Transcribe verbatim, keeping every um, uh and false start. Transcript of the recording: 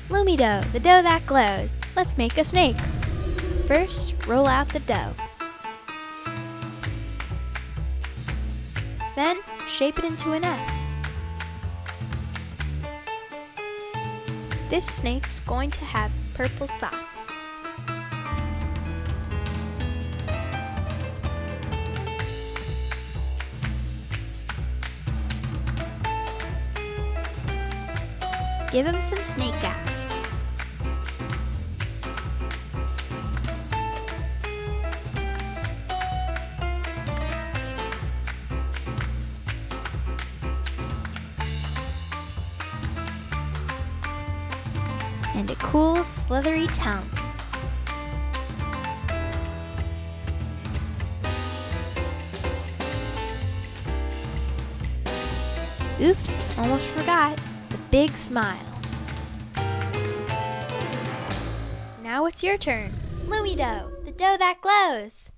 Lumi Dough, the dough that glows. Let's make a snake. First, roll out the dough. Then, shape it into an S. This snake's going to have purple spots. Give him some snake eyes. And a cool, slithery tongue. Oops, almost forgot. The big smile. Now it's your turn. Lumi Dough, the dough that glows.